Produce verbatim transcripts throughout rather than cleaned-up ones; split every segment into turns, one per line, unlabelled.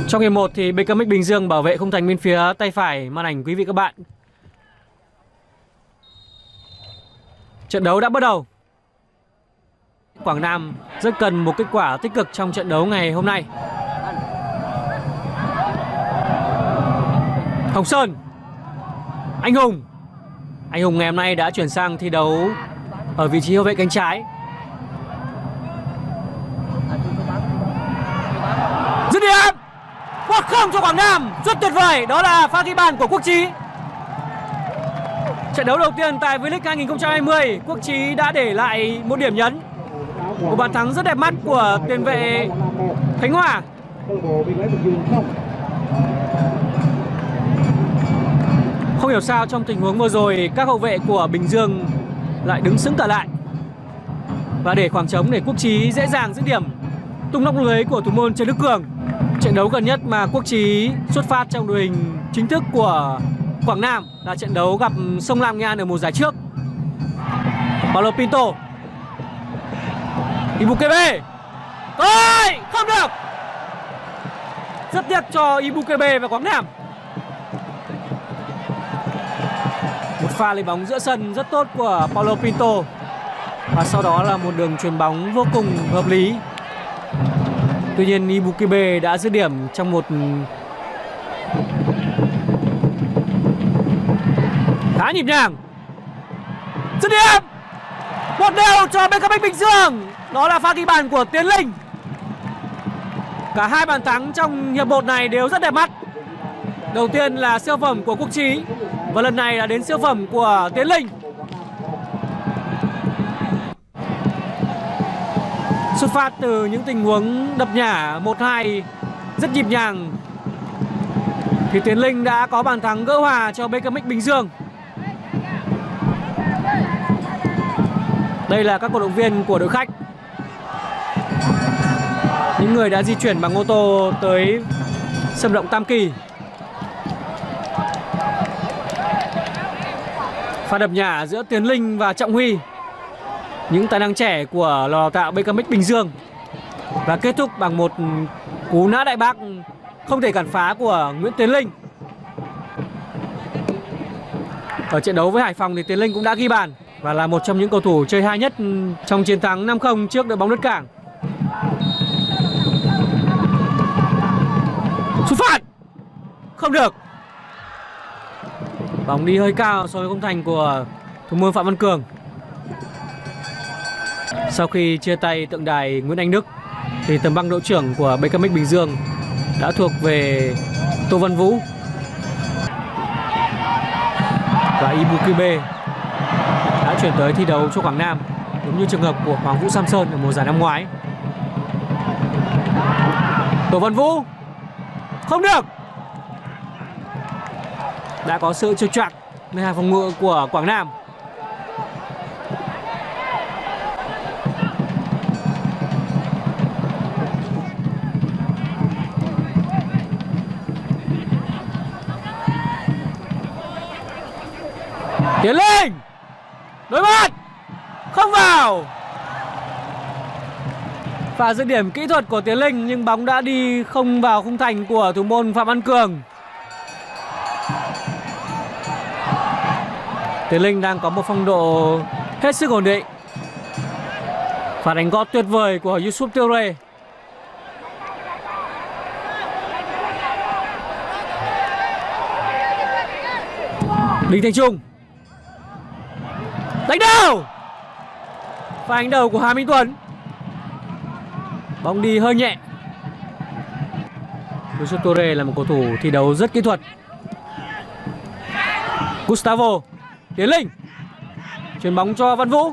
Trong hiệp một thì bê ca em ích Bình Dương bảo vệ khung thành bên phía tay phải màn ảnh quý vị các bạn. Trận đấu đã bắt đầu. Quảng Nam rất cần một kết quả tích cực trong trận đấu ngày hôm nay. Hồng Sơn, Anh Hùng. Anh Hùng ngày hôm nay đã chuyển sang thi đấu ở vị trí hậu vệ cánh trái. Dứt điểm một không cho Quảng Nam, rất tuyệt vời. Đó là pha ghi bàn của Quốc Chí. Trận đấu đầu tiên tại V-League hai không hai không, Quốc Chí đã để lại một điểm nhấn. Một bàn thắng rất đẹp mắt của tiền vệ Khánh Hòa. Không hiểu sao trong tình huống vừa rồi các hậu vệ của Bình Dương lại đứng sững cả lại và để khoảng trống để Quốc Chí dễ dàng dứt điểm tung nóc lưới của thủ môn Trần Đức Cường. Trận đấu gần nhất mà Quốc Chí xuất phát trong đội hình chính thức của Quảng Nam là trận đấu gặp Sông Lam Nghệ An ở mùa giải trước. Paulo Pinto, Ibukebe, ôi không được, rất tiếc cho Ibukebe và Quảng Nam. Một pha lấy bóng giữa sân rất tốt của Paulo Pinto và sau đó là một đường chuyền bóng vô cùng hợp lý. Tuy nhiên Ibukebe đã dứt điểm trong một khá nhịp nhàng. Dứt điểm một đều cho bê ca em ích Bình Dương. Đó là pha ghi bàn của Tiến Linh. Cả hai bàn thắng trong hiệp một này đều rất đẹp mắt. Đầu tiên là siêu phẩm của Quốc Chí và lần này là đến siêu phẩm của Tiến Linh. Xuất phát từ những tình huống đập nhả một hai rất nhịp nhàng thì Tiến Linh đã có bàn thắng gỡ hòa cho bê ca em ích Bình Dương. Đây là các cổ động viên của đội khách, những người đã di chuyển bằng ô tô tới sân vận động Tam Kỳ. Pha đập nhả giữa Tiến Linh và Trọng Huy, những tài năng trẻ của lò đào tạo bê ca em ích Bình Dương, và kết thúc bằng một cú nã đại bác không thể cản phá của Nguyễn Tiến Linh. Ở trận đấu với Hải Phòng thì Tiến Linh cũng đã ghi bàn và là một trong những cầu thủ chơi hay nhất trong chiến thắng năm không trước đội bóng đất Cảng. Sút phạt không được, bóng đi hơi cao so với khung thành của thủ môn Phạm Văn Cường. Sau khi chia tay tượng đài Nguyễn Anh Đức thì tầm băng đội trưởng của bê ca em ích Bình Dương đã thuộc về Tô Văn Vũ và Ibukebe đã chuyển tới thi đấu cho Quảng Nam, giống như trường hợp của Hoàng Vũ Samson ở mùa giải năm ngoái. Tô Văn Vũ không được, đã có sự trêu chọc nơi hàng phòng ngự của Quảng Nam. Tiến Linh đối mặt không vào. Pha dứt điểm kỹ thuật của Tiến Linh nhưng bóng đã đi không vào khung thành của thủ môn Phạm Văn Cường. Tiến Linh đang có một phong độ hết sức ổn định. Pha đánh gót tuyệt vời của Yusuf Toure. Đinh Thanh Trung đánh đầu. Pha đánh đầu của Hà Minh Tuấn, bóng đi hơi nhẹ. Yusuf Toure là một cầu thủ thi đấu rất kỹ thuật. Gustavo, Tiến Linh chuyền bóng cho Văn Vũ.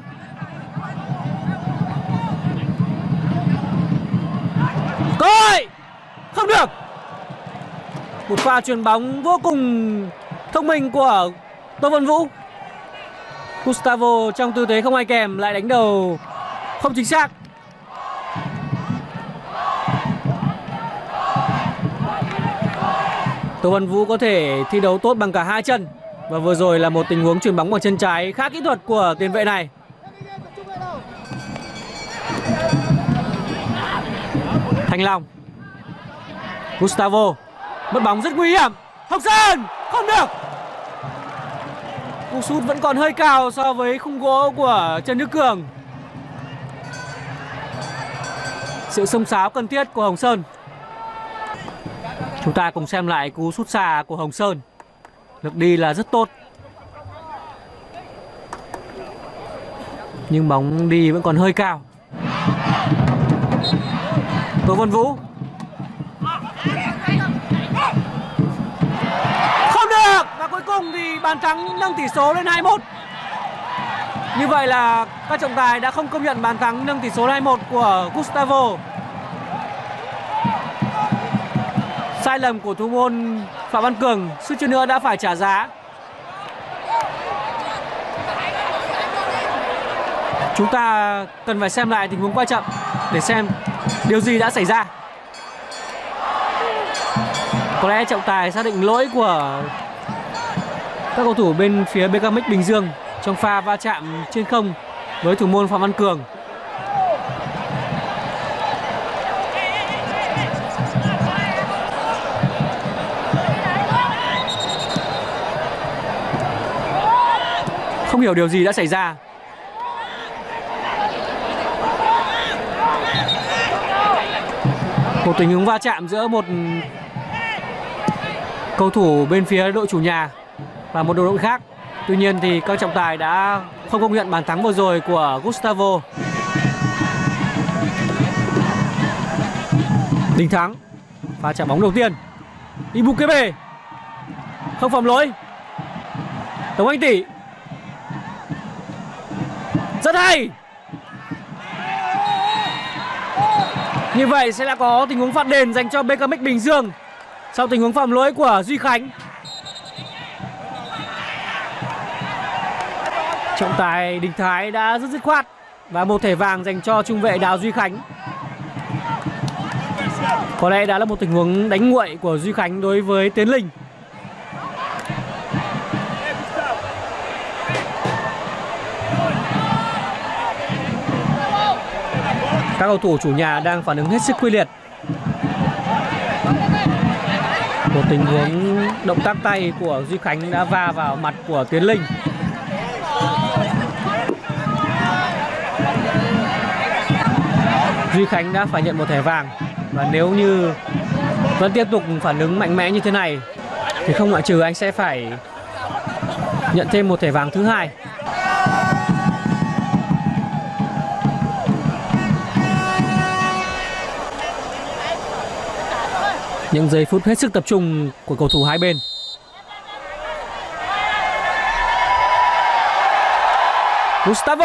Coi không được. Một pha chuyền bóng vô cùng thông minh của Tô Văn Vũ. Gustavo trong tư thế không ai kèm lại đánh đầu không chính xác. Tô Văn Vũ có thể thi đấu tốt bằng cả hai chân và vừa rồi là một tình huống chuyền bóng bằng chân trái khá kỹ thuật của tiền vệ này. Thanh Long, Gustavo mất bóng rất nguy hiểm. Hồng Sơn không được. Cú sút vẫn còn hơi cao so với khung gỗ của Trần Đức Cường. Sự xông xáo cần thiết của Hồng Sơn. Chúng ta cùng xem lại cú sút xa của Hồng Sơn. Lực đi là rất tốt, nhưng bóng đi vẫn còn hơi cao. Tô Văn Vũ không được, và cuối cùng thì bàn thắng nâng tỷ số lên hai một. Như vậy là các trọng tài đã không công nhận bàn thắng nâng tỷ số lên hai một của Gustavo. Sai lầm của thủ môn Phạm Văn Cường suýt chút nữa đã phải trả giá. Chúng ta cần phải xem lại tình huống quay chậm để xem điều gì đã xảy ra. Có lẽ trọng tài xác định lỗi của các cầu thủ bên phía bê ca em ích Bình Dương trong pha va chạm trên không với thủ môn Phạm Văn Cường. Không hiểu điều gì đã xảy ra. Một tình huống va chạm giữa một cầu thủ bên phía đội chủ nhà và một đội khác. Tuy nhiên thì các trọng tài đã không công nhận bàn thắng vừa rồi của Gustavo. Đình Thắng pha chạm bóng đầu tiên. Ibukebe không phạm lỗi. Tống Anh Tỷ rất hay. Như vậy sẽ là có tình huống phạt đền dành cho bê ca em ích Bình Dương sau tình huống phạm lỗi của Duy Khánh. Trọng tài Đình Thái đã rất dứt khoát và một thẻ vàng dành cho trung vệ Đào Duy Khánh. Có lẽ đã là một tình huống đánh nguội của Duy Khánh đối với Tiến Linh. Các cầu thủ chủ nhà đang phản ứng hết sức quyết liệt. Một tình huống động tác tay của Duy Khánh đã va vào mặt của Tiến Linh. Duy Khánh đã phải nhận một thẻ vàng. Và nếu như vẫn tiếp tục phản ứng mạnh mẽ như thế này thì không loại trừ anh sẽ phải nhận thêm một thẻ vàng thứ hai. Những giây phút hết sức tập trung của cầu thủ hai bên. Gustavo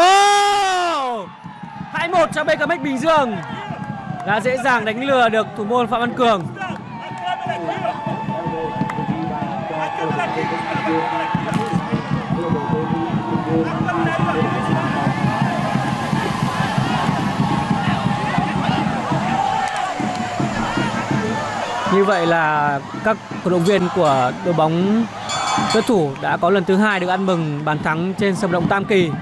hai một cho bê ca em ích Bình Dương. Đã dễ dàng đánh lừa được thủ môn Phạm Văn Cường. Như vậy là các cổ động viên của đội bóng đối thủ đã có lần thứ hai được ăn mừng bàn thắng trên sân vận động Tam Kỳ.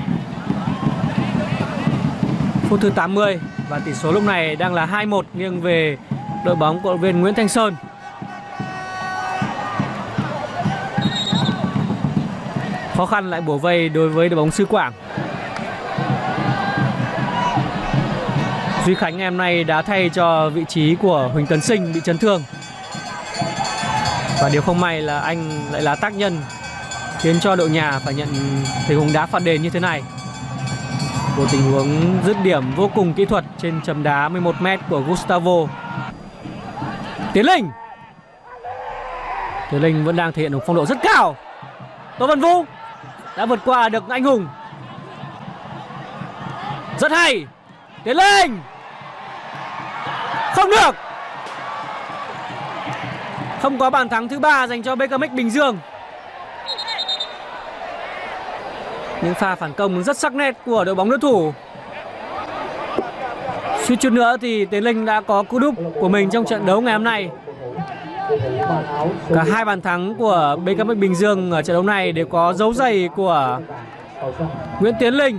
Phút thứ tám mươi và tỷ số lúc này đang là hai một nghiêng về đội bóng của đội viên Nguyễn Thanh Sơn. Khó khăn lại bủa vây đối với đội bóng xứ Quảng. Duy Khánh ngày hôm nay đã thay cho vị trí của Huỳnh Tấn Sinh bị chấn thương. Và điều không may là anh lại là tác nhân khiến cho đội nhà phải nhận tình huống đá phạt đền như thế này. Một tình huống dứt điểm vô cùng kỹ thuật trên chấm đá mười một mét của Gustavo. Tiến Linh Tiến Linh vẫn đang thể hiện một phong độ rất cao. Tô Văn Vũ đã vượt qua được anh Hùng. Rất hay. Tiến Linh không được. Không có bàn thắng thứ ba dành cho bê ca em ích Bình Dương. Những pha phản công rất sắc nét của đội bóng đối thủ. Suýt chút nữa thì Tiến Linh đã có cú đúp của mình trong trận đấu ngày hôm nay. Cả hai bàn thắng của bê ca em ích Bình Dương ở trận đấu này đều có dấu giày của Nguyễn Tiến Linh.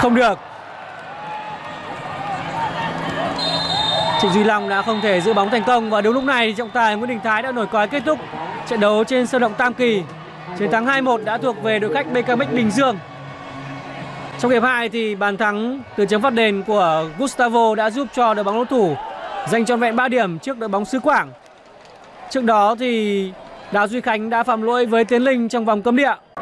Không được. Trịnh Duy Long đã không thể giữ bóng thành công và đúng lúc này thì trọng tài Nguyễn Đình Thái đã nổi còi kết thúc trận đấu trên sân vận động Tam Kỳ. Chiến thắng hai một đã thuộc về đội khách bê ca em ích Bình Dương. Trong hiệp hai thì bàn thắng từ chấm phạt đền của Gustavo đã giúp cho đội bóng đối thủ giành trọn vẹn ba điểm trước đội bóng xứ Quảng. Trước đó thì Đào Duy Khánh đã phạm lỗi với Tiến Linh trong vòng cấm địa